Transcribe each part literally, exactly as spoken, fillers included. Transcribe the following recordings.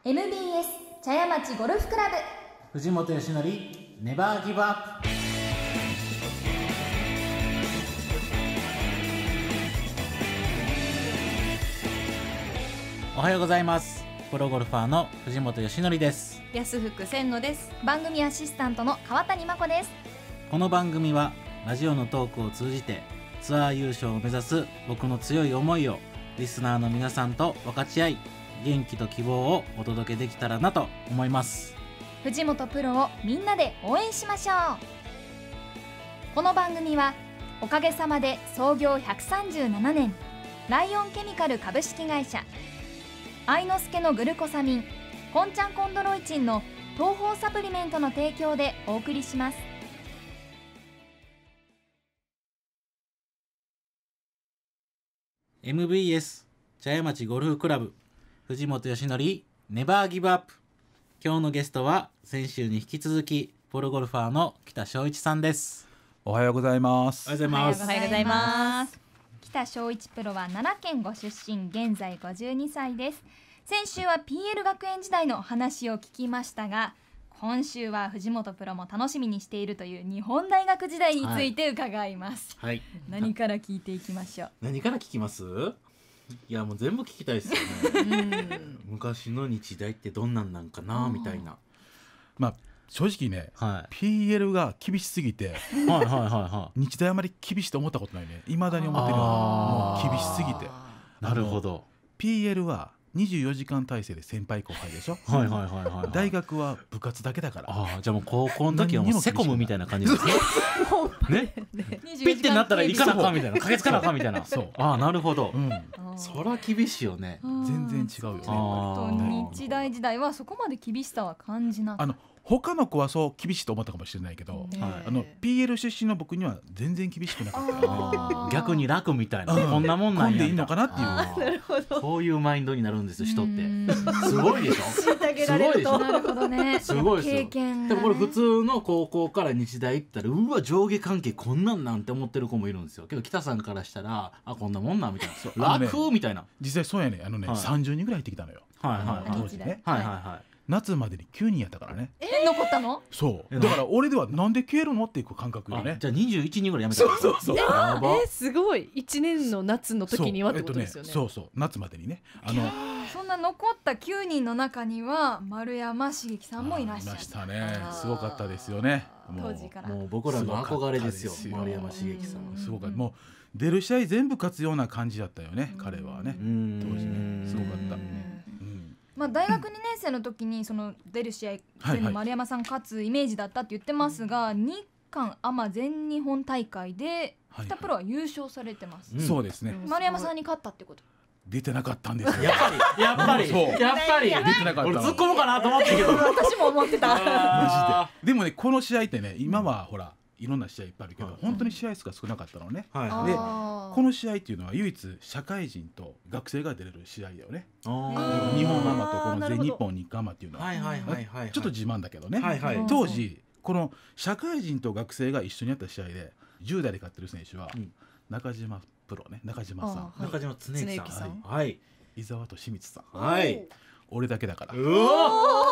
エムビーエス 茶屋町ゴルフクラブ藤本義則ネバーギブアップ。おはようございます。プロゴルファーの藤本義則です。 安福千野です。 番組アシスタントの川谷真子です。 この番組はラジオのトークを通じてツアー優勝を目指す僕の強い思いをリスナーの皆さんと分かち合い、元気と希望をお届けできたらなと思います。 藤本プロをみんなで応援しましょう。この番組はおかげさまで創業ひゃくさんじゅうななねん、ライオンケミカル株式会社、愛之助のグルコサミン、コンチャンコンドロイチンの東方サプリメントの提供でお送りします。 エムビーエス 茶屋町ゴルフクラブ藤本義則ネバーギブアップ。今日のゲストは先週に引き続きプロゴルファーの北翔一さんです。 おはようございます。 おはようございます。 おはようございます。北翔一プロは奈良県ご出身、現在ごじゅうにさいです。先週は ピーエル 学園時代の話を聞きましたが、今週は藤本プロも楽しみにしているという日本大学時代について伺います、 はい、 何から聞いていきましょう。 何から聞きます？いやもう全部聞きたいですよね昔の日大ってどんなんなんかなみたいな。 まあ正直ね、はい、ピーエル が厳しすぎてはいはいはい、はい、日大あまり厳しいと思ったことないね。未だに思ってるのはもう厳しすぎて。 なるほど。 ピーエル はにじゅうよじかん体制で先輩後輩でしょはいはいはいはい、はい、 大学は部活だけだから。 あ、じゃあもう高校の時はもうセコムみたいな感じですねねピッてなったら行かなあかんみたいな、駆けつかなあかんみたいな。そう、あ、なるほど、うん、そら厳しいよね。 全然違うよね。 あ、日大時代はそこまで厳しさは感じなかった。 あの他の子はそう厳しいと思ったかもしれないけど、あの ピーエル 出身の僕には全然厳しくなかった。 逆に楽みたいな、こんなもんなんや、 こんでいいのかなっていう。 なるほど。 そういうマインドになるんですよ、人って。すごいでしょ。 虐げられると。 なるほどね。 すごいですよ。 経験がね。 でもこれ普通の高校から日大行ったら、うわ上下関係こんなんなんて思ってる子もいるんですよ。けど北さんからしたら、あ、こんなもんなんみたいな、楽みたいな。 実際そうやね。あのね、さんじゅうにんぐらい入ってきたのよ。 はいはいはい。 当時ね。 はいはいはい。 夏までにきゅうにんやったからね。 え、残ったの？ そうだから俺ではなんで消えるのっていう感覚よね。 じゃあにじゅういちにんぐらいやめた。 そうそうそう。 やば。え、すごい。いちねんの夏の時にはってことですよね。 そうそう、夏までにね。あのそんな残ったきゅうにんの中には丸山茂樹さんもいらっしゃる。 いましたね。すごかったですよね。 当時からもう僕らの憧れですよ、丸山茂樹さん。 すごかった。もう出る試合全部勝つような感じだったよね、彼はね。当時ね、すごかった。 まあ、大学にねん生の時にその出る試合、はいはい、丸山さん勝つイメージだったって言ってますが、日韓アマ全日本大会で北プロは優勝されてます、 はいはい、そうですね。 丸山さんに勝ったってこと？ 出てなかったんですよ。 やっぱりやっぱりやっぱり出てなかった。 俺突っ込もうかなと思ったけど私も思ってたマジで。でもね、この試合ってね、今はほらいろんな試合いっぱいあるけど、はい、本当に試合数が少なかったのね、はい、でこの試合っていうのは唯一社会人と学生が出れる試合だよね。日本アマとこの全日本日韓アマっていうのはちょっと自慢だけどね、はいはい、当時この社会人と学生が一緒にやった試合でじゅう代で勝ってる選手は、うん、中島プロね、中島さん、はい、 中島恒之さん、 はい、伊沢と清水さん、 はい、 俺だけだから。 うわ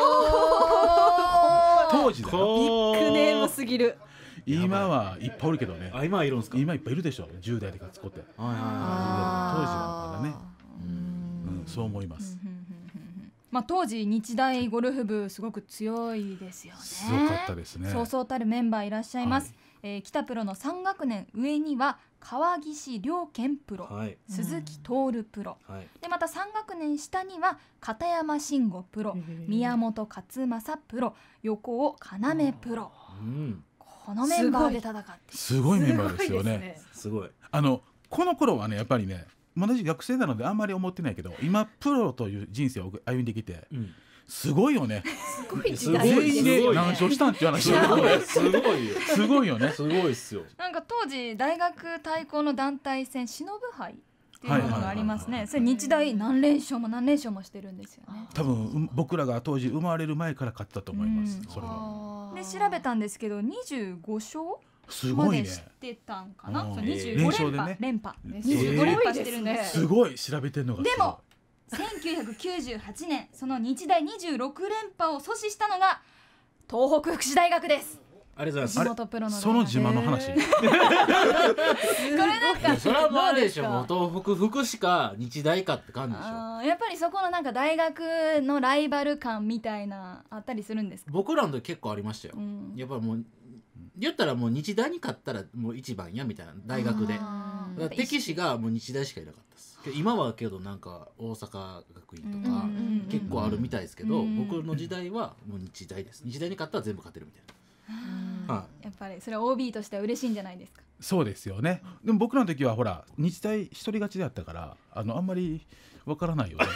当時だよ。 ビッグネームすぎる。 今はいっぱいおるけどね。 あ、今はいるんですか？ 今いっぱいいるでしょ、じゅう代で勝つ子って。当時はまだね、うん、そう思います。 まあ、当時日大ゴルフ部すごく強いですよね。 強かったですね。 そうそうたるメンバーいらっしゃいます、はい。えー、北プロのさん学年上には川岸良健プロ、はい、鈴木徹プロ、はい、でまたさん学年下には片山慎吾プロ、宮本勝正プロ、横尾要プロ、うん、このメンバーで戦ってすごいメンバーですよね。 すごい。 あのこの頃はね、やっぱりね、私学生なのであんまり思ってないけど、今プロという人生を歩んできて、うん、すごいよね。 すごい時代。 全員で何勝したんっていう話。 すごいすごいよ。 すごいよね。 すごいっすよ。 なんか当時大学対抗の団体戦忍杯っていうのがありますね。それ日大何連勝も何連勝もしてるんですよね。 多分僕らが当時生まれる前から勝ったと思います。それは。 で調べたんですけどにじゅうご勝すごいね。 してたんかな。 うん、 にじゅうご連覇、連覇、にじゅうご連覇してるんです。 すごい調べてんのが。 でもせんきゅうひゃくきゅうじゅうはちねんその日大にじゅうろくれんぱを阻止したのが東北福祉大学です。 ありがとうございます。 地元プロの大学。 その自慢の話。 これなんかそれはもうあれでしょ、もう東北福祉か日大かって感じでしょ。 あやっぱりそこのなんか大学のライバル感みたいなあったりするんですか？ 僕らの時結構ありましたよ、 うん、 やっぱりもう言ったらもう日大に勝ったらもう一番やみたいな大学で、だから敵視がもう日大しかいなかったです。今はけどなんか大阪学院とか結構あるみたいですけど、僕の時代はもう日大です。日大に勝ったら全部勝てるみたいな。 はい、やっぱりそれは オービー としては嬉しいんじゃないですか？ そうですよね。でも僕らの時はほら日大一人勝ちであったからあのあんまりわからないよね。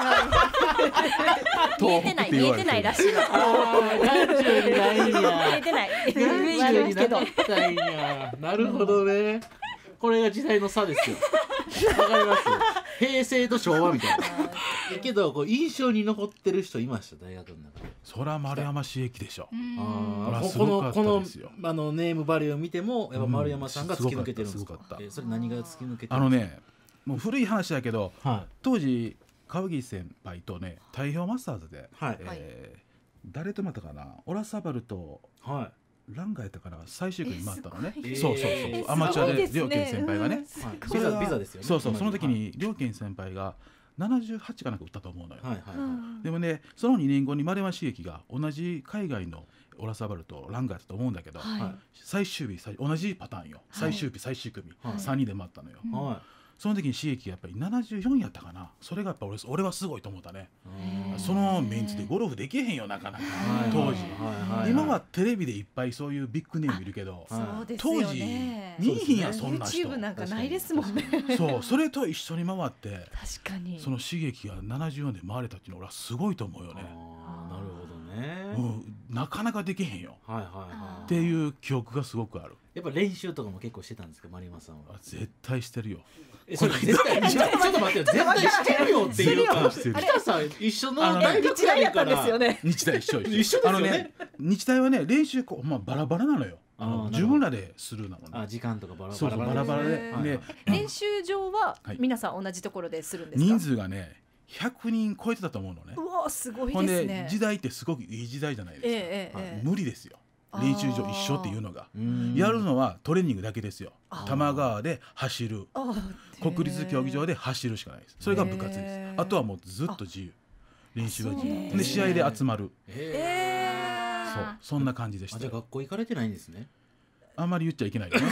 見えてない見えてないらしいわ。 眼中にないんや。 見えてない。 眼中になかったんや。なるほどね。これが時代の差ですよ。わかります。平成と昭和みたいな。けどこう印象に残ってる人いました大学の中で。 そら丸山茂樹でしょ。 あこのこのあのネームバリューを見てもやっぱ丸山さんが突き抜けてるんですか？えそれ何が突き抜けてるんですか？ あのねもう古い話だけど、はい、当時川岸先輩とね太平洋マスターズで、はいえー、誰とまたかなオラサバルと、はい、ランガやったかな最終組に回ったのね、えー、そうそうそう、アマチュアで両健先輩がね、 ビザビザですよね。 そうそうその時に両健先輩がななじゅうはちかなんか打ったと思うのよ、はいはいはい、でもねそのにねんごに丸山茂樹が同じ海外のオラサバルとランガやったと思うんだけど、はい、最終日同じパターンよ、はい、最終日最終組、はい、さんにんで回ったのよ、はい、その時に茂樹がやっぱりななじゅうよんやったかな。それがやっぱ 俺, 俺はすごいと思ったね。そのメンツでゴルフできへんよなかなか当時、はいはい、今はテレビでいっぱいそういうビッグネームいるけど、当時見えへんやそんな人 YouTube なんかないですもんね。 そうそれと一緒に回って確かにその茂樹がななじゅうよんで回れたっていうのは俺はすごいと思うよね。 あなるほどね、 うん、なかなかできへんよ、はいはいはい、っていう記憶がすごくある。 やっぱ練習とかも結構してたんですか丸山さんは？ 絶対してるよ。 えそれ絶対ちょっと待って絶対してるよっていうか北さん一緒の大学やねんから。 日大一緒一緒ですよね。 日大はね練習こう、まあ、バラバラなのよ。あの自分らでするなのね。 あ時間とかバラバラそうそうバラバラで、 ね、練習場は皆さん同じところでするんですか？ 人数がねひゃくにん超えてたと思うのね。 うわすごいですね。 ほんで時代ってすごくいい時代じゃないですか、えーえー、無理ですよ練習場一緒っていうのが。やるのはトレーニングだけですよ。多摩川で走る、国立競技場で走るしかないです。それが部活です。あとはもうずっと自由、練習は自由で試合で集まる。そうそんな感じでした。 じゃあ学校行かれてないんですね。 あんまり言っちゃいけないよね。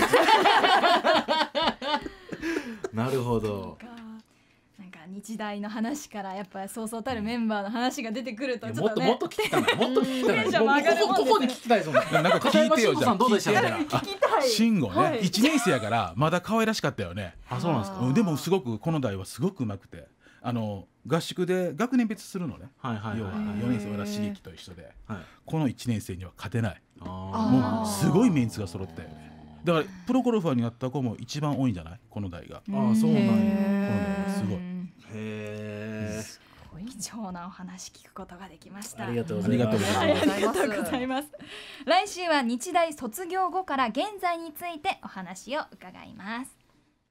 なるほど。 なんか日大の話からやっぱりそうそうたるメンバーの話が出てくるとちょっとねもっともっと聞きたいもっと聞きたいここに聞きたいぞ。なんか聞いてよじゃあ。 どうでしたみたいな。 聞きたい。 慎吾ねいちねん生やからまだ可愛らしかったよね。 あそうなんですか。 でもすごくこの代はすごくうまくてあの合宿で学年別するのね。要はよねん生は刺激と一緒でこのいちねん生には勝てない。もうすごいメンツが揃ってたよね。だからプロゴルファーになった子も一番多いんじゃないこの代が。 ああそうなんや。この代すごい。 へえ。 すごい貴重なお話聞くことができました。 ありがとうございます。 ありがとうございます。来週は日大卒業後から現在についてお話を伺います。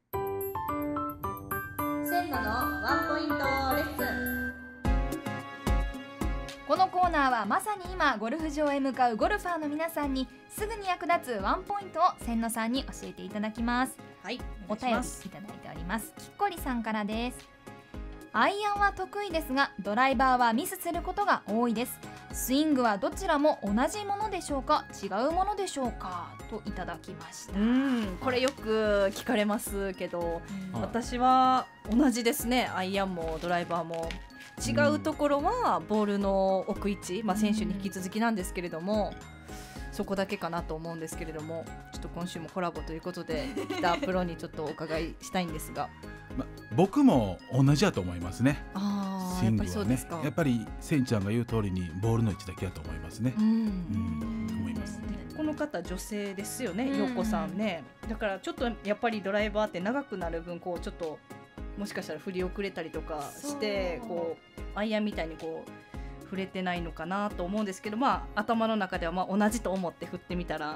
千野のワンポイントレッスン。 このコーナーはまさに今ゴルフ場へ向かうゴルファーの皆さんにすぐに役立つワンポイントを千野さんに教えていただきます。 はい、 お便りいただいております。きっこりさんからです。アイアンは得意ですがドライバーはミスすることが多いです。スイングはどちらも同じものでしょうか違うものでしょうかといただきました。 うんこれよく聞かれますけど、うん、私は同じですね。アイアンもドライバーも違うところはボールの置く位置、まあ、選手に引き続きなんですけれども、うん、そこだけかなと思うんですけれどもちょっと今週もコラボということで北プロにちょっとお伺いしたいんですがま、僕も同じだと思いますね。 あスイングはねやっぱりセンちゃんが言う通りにボールの位置だけだと思いますね。うん、うん、思います。 この方女性ですよね、陽子さんね。だからちょっとやっぱりドライバーって長くなる分こうちょっともしかしたら振り遅れたりとかしてこうアイアンみたいにこう触れてないのかなと思うんですけど、まあ頭の中ではまあ同じと思って振ってみたら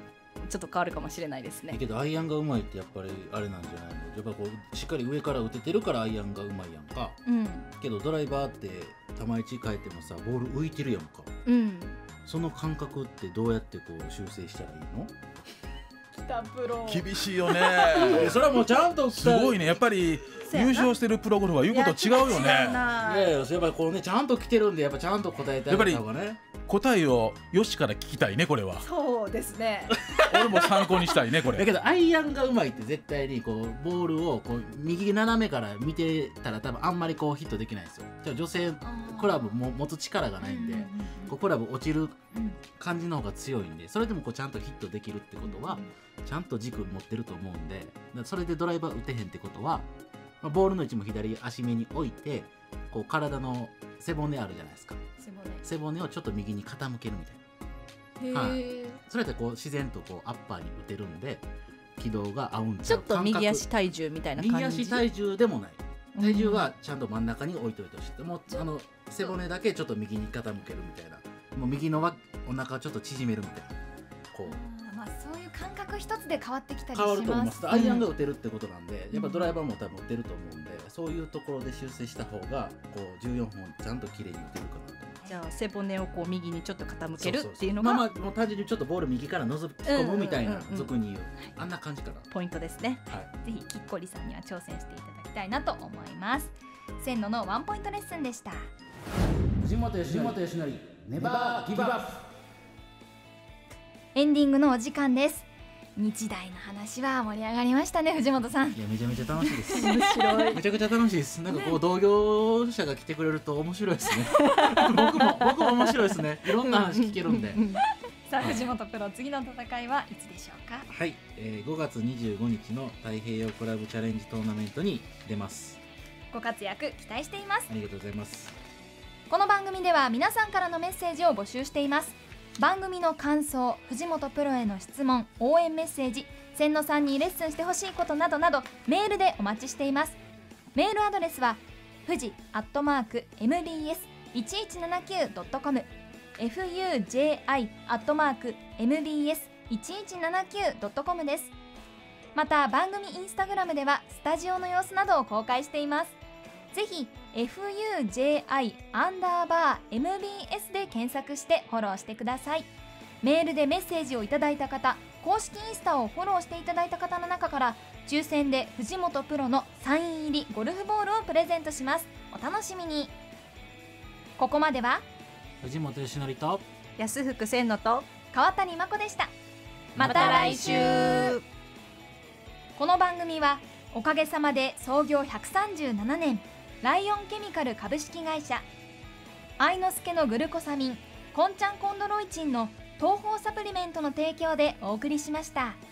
ちょっと変わるかもしれないですね。 けどアイアンがうまいってやっぱりあれなんじゃないの、やっぱこうしっかり上から打ててるからアイアンがうまいやんか、 うん、 けどドライバーって球位置変えてもさボール浮いてるやんか、 うん、 その感覚ってどうやってこう修正したらいいの？ 北プロ厳しいよねそれはもうちゃんとすごいね、やっぱり優勝してるプロゴルファー言うこと違うよね。 いや違うないやいや、やっぱりこうねちゃんと来てるんでやっぱちゃんと答えてあげた方がね。 答えをよしから聞きたいねこれは。 そうですね俺も参考にしたいねこれ。 だけどアイアンがうまいって絶対にこうボールをこう右斜めから見てたら多分あんまりこうヒットできないんですよ。じゃあ女性クラブも持つ力がないんで、こうクラブ落ちる感じの方が強いんで、それでもこうちゃんとヒットできるってことはちゃんと軸持ってると思うんで、だからそれでドライバー打てへんってことは、まあ、ボールの位置も左足目に置いてこう体の背骨あるじゃないですか、 背骨背骨をちょっと右に傾けるみたいな。 へはいーそれでこう自然とこうアッパーに打てるんで軌道が合うんちちょっとゃう感覚右足体重みたいな感じ。 右足体重でもない、体重はちゃんと真ん中に置いといてほしい。もうあの背骨だけちょっと右に傾けるみたいな、もう右のわお腹をちょっと縮めるみたいな、こうあーまあそういう感覚一つで変わってきたりし変ます。 わると思います。アイアンが打てるってことなんで、やっぱドライバーも多分打てると思うんで、そういうところで修正した方がこうじゅうよんほんちゃんと綺麗に打てるかなと。 じゃあ背骨をこう右にちょっと傾けるそうそうそうっていうのがまあまあもう単純にちょっとボール右から覗き込むみたいな、 うんうんうんうん俗に言うあんな感じかな。 ポイントですね。 はい。 ぜひきっこりさんには挑戦していただきたいなと思います。千野のワンポイントレッスンでした。 藤本義則ネバーギブアップ。 エンディングのお時間です。日大の話は盛り上がりましたね、藤本さん。 いやめちゃめちゃ楽しいです面白いめちゃくちゃ楽しいです。なんかこう同業者が来てくれると面白いですね僕も僕も面白いですね。いろんな話聞けるんでさあ藤本プロ、次の戦いはいつでしょうか？ はい、えー、ごがつにじゅうごにちの太平洋クラブチャレンジトーナメントに出ます。 ご活躍期待しています。 ありがとうございます。 この番組では皆さんからのメッセージを募集しています。番組の感想、藤本プロへの質問、応援メッセージ、千野さんにレッスンしてほしいことなどなどメールでお待ちしています。メールアドレスは富士アットマーク エムビーエスいちいちななきゅうドットコム エフユージェーアイ アットマーク エムビーエスいちいちななきゅうドットコム です。また番組インスタグラムではスタジオの様子などを公開しています。ぜひ エフユージェーアイ アンダーバー エムビーエス で検索してフォローしてください。メールでメッセージをいただいた方、公式インスタをフォローしていただいた方の中から抽選で藤本プロのサイン入りゴルフボールをプレゼントします。お楽しみに。ここまでは藤本義則と安福千野と川谷真子でした。また来週。この番組はおかげさまで創業ひゃくさんじゅうななねん、ライオンケミカル株式会社、愛之助のグルコサミン、コンチャンコンドロイチンの東方サプリメントの提供でお送りしました。